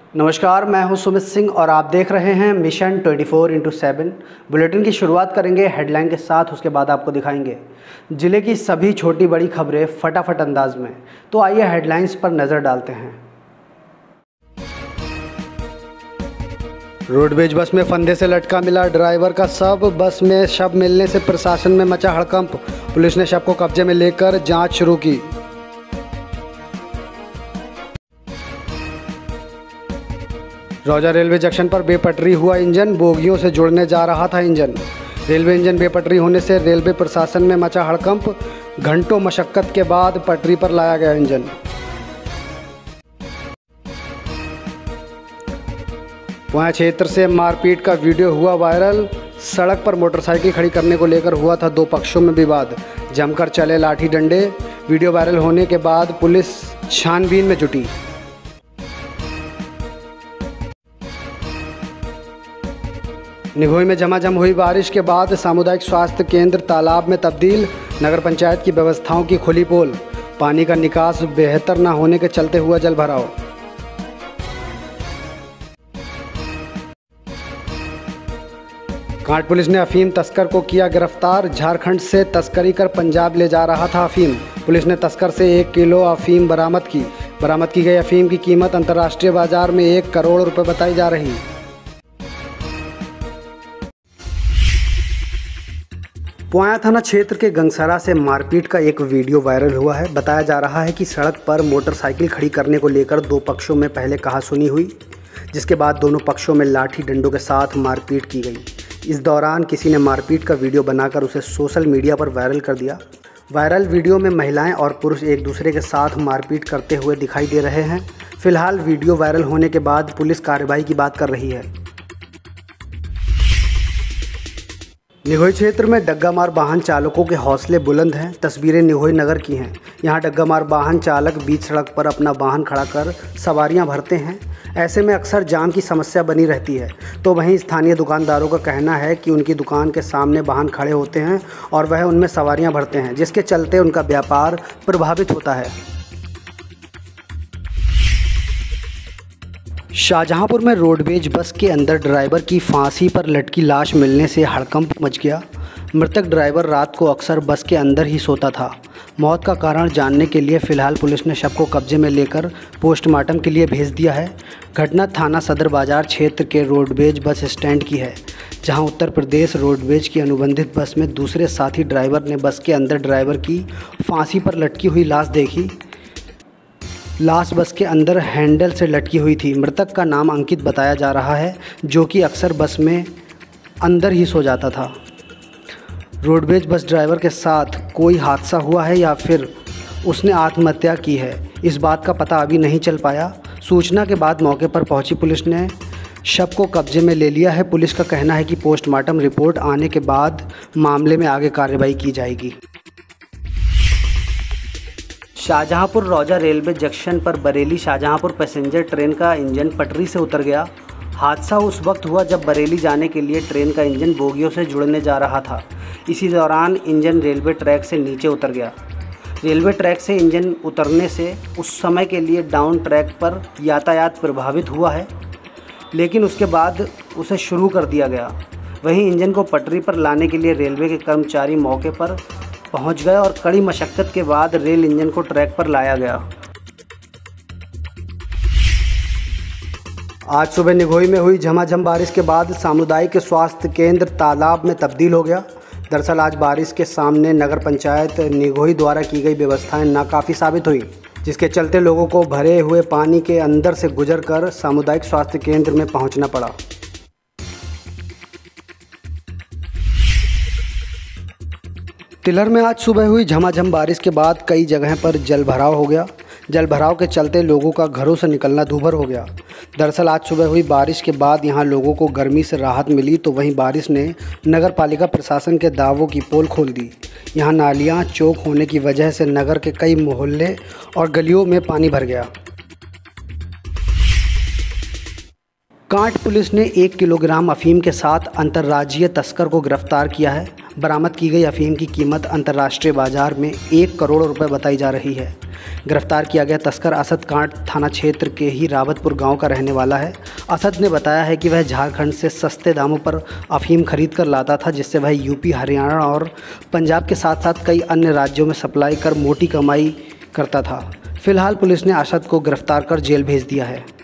नमस्कार, मैं हूं सुमित सिंह और आप देख रहे हैं मिशन 24x7। बुलेटिन की शुरुआत करेंगे हेडलाइन के साथ, उसके बाद आपको दिखाएंगे जिले की सभी छोटी बड़ी खबरें फटाफट अंदाज में। तो आइए हेडलाइंस पर नज़र डालते हैं। रोडवेज बस में फंदे से लटका मिला ड्राइवर का शव। बस में शव मिलने से प्रशासन में मचा हड़कंप। पुलिस ने शव को कब्जे में लेकर जांच शुरू की। रौजा रेलवे जंक्शन पर बेपटरी हुआ इंजन। बोगियों से जुड़ने जा रहा था इंजन। रेलवे इंजन बेपटरी होने से रेलवे प्रशासन में मचा हड़कंप। घंटों मशक्कत के बाद पटरी पर लाया गया इंजन। पुआ क्षेत्र से मारपीट का वीडियो हुआ वायरल। सड़क पर मोटरसाइकिल खड़ी करने को लेकर हुआ था दो पक्षों में विवाद। जमकर चले लाठी डंडे। वीडियो वायरल होने के बाद पुलिस छानबीन में जुटी। निगोई में झमाझम हुई बारिश के बाद सामुदायिक स्वास्थ्य केंद्र तालाब में तब्दील। नगर पंचायत की व्यवस्थाओं की खुली पोल। पानी का निकास बेहतर न होने के चलते हुआ जल भराव। कांट पुलिस ने अफीम तस्कर को किया गिरफ्तार। झारखंड से तस्करी कर पंजाब ले जा रहा था अफीम। पुलिस ने तस्कर से 1 किलो अफीम बरामद की। बरामद की गई अफीम की कीमत अंतर्राष्ट्रीय बाजार में 1 करोड़ रुपए बताई जा रही। पुआ थाना क्षेत्र के गंगसरा से मारपीट का एक वीडियो वायरल हुआ है। बताया जा रहा है कि सड़क पर मोटरसाइकिल खड़ी करने को लेकर दो पक्षों में पहले कहासुनी हुई, जिसके बाद दोनों पक्षों में लाठी डंडों के साथ मारपीट की गई। इस दौरान किसी ने मारपीट का वीडियो बनाकर उसे सोशल मीडिया पर वायरल कर दिया। वायरल वीडियो में महिलाएं और पुरुष एक दूसरे के साथ मारपीट करते हुए दिखाई दे रहे हैं। फिलहाल वीडियो वायरल होने के बाद पुलिस कार्रवाई की बात कर रही है। निगोई क्षेत्र में डग्गामार वाहन चालकों के हौसले बुलंद हैं। तस्वीरें निगोई नगर की हैं। यहाँ डग्गामार वाहन चालक बीच सड़क पर अपना वाहन खड़ा कर सवारियाँ भरते हैं। ऐसे में अक्सर जाम की समस्या बनी रहती है। तो वहीं स्थानीय दुकानदारों का कहना है कि उनकी दुकान के सामने वाहन खड़े होते हैं और वह उनमें सवारियाँ भरते हैं, जिसके चलते उनका व्यापार प्रभावित होता है। शाहजहांपुर में रोडवेज बस के अंदर ड्राइवर की फांसी पर लटकी लाश मिलने से हड़कंप मच गया। मृतक ड्राइवर रात को अक्सर बस के अंदर ही सोता था। मौत का कारण जानने के लिए फिलहाल पुलिस ने शव को कब्जे में लेकर पोस्टमार्टम के लिए भेज दिया है। घटना थाना सदर बाजार क्षेत्र के रोडवेज बस स्टैंड की है, जहां उत्तर प्रदेश रोडवेज की अनुबंधित बस में दूसरे साथी ड्राइवर ने बस के अंदर ड्राइवर की फांसी पर लटकी हुई लाश देखी। लाश बस के अंदर हैंडल से लटकी हुई थी। मृतक का नाम अंकित बताया जा रहा है, जो कि अक्सर बस में अंदर ही सो जाता था। रोडवेज बस ड्राइवर के साथ कोई हादसा हुआ है या फिर उसने आत्महत्या की है, इस बात का पता अभी नहीं चल पाया। सूचना के बाद मौके पर पहुंची पुलिस ने शव को कब्जे में ले लिया है। पुलिस का कहना है कि पोस्टमार्टम रिपोर्ट आने के बाद मामले में आगे कार्रवाई की जाएगी। शाहजहांपुर रौजा रेलवे जंक्शन पर बरेली शाहजहांपुर पैसेंजर ट्रेन का इंजन पटरी से उतर गया। हादसा उस वक्त हुआ जब बरेली जाने के लिए ट्रेन का इंजन बोगियों से जुड़ने जा रहा था। इसी दौरान इंजन रेलवे ट्रैक से नीचे उतर गया। रेलवे ट्रैक से इंजन उतरने से उस समय के लिए डाउन ट्रैक पर यातायात प्रभावित हुआ है, लेकिन उसके बाद उसे शुरू कर दिया गया। वहीं इंजन को पटरी पर लाने के लिए रेलवे के कर्मचारी मौके पर पहुंच गए और कड़ी मशक्कत के बाद रेल इंजन को ट्रैक पर लाया गया। आज सुबह निगोई में हुई झमाझम बारिश के बाद सामुदायिक स्वास्थ्य केंद्र तालाब में तब्दील हो गया। दरअसल आज बारिश के सामने नगर पंचायत निगोई द्वारा की गई व्यवस्थाएं नाकाफ़ी साबित हुई, जिसके चलते लोगों को भरे हुए पानी के अंदर से गुजरकर सामुदायिक स्वास्थ्य केंद्र में पहुंचना पड़ा। तिलर में आज सुबह हुई झमाझम बारिश के बाद कई जगह पर जल भराव हो गया। जल भराव के चलते लोगों का घरों से निकलना दूभर हो गया। दरअसल आज सुबह हुई बारिश के बाद यहां लोगों को गर्मी से राहत मिली, तो वहीं बारिश ने नगर पालिका प्रशासन के दावों की पोल खोल दी। यहां नालियां चौक होने की वजह से नगर के कई मोहल्ले और गलियों में पानी भर गया। कांट पुलिस ने 1 किलोग्राम अफीम के साथ अंतर्राज्यीय तस्कर को गिरफ्तार किया है। बरामद की गई अफीम की कीमत अंतर्राष्ट्रीय बाजार में 1 करोड़ रुपए बताई जा रही है। गिरफ्तार किया गया तस्कर असद कांट थाना क्षेत्र के ही रावतपुर गांव का रहने वाला है। असद ने बताया है कि वह झारखंड से सस्ते दामों पर अफीम खरीद कर लाता था, जिससे वह यूपी, हरियाणा और पंजाब के साथ साथ कई अन्य राज्यों में सप्लाई कर मोटी कमाई करता था। फिलहाल पुलिस ने असद को गिरफ्तार कर जेल भेज दिया है।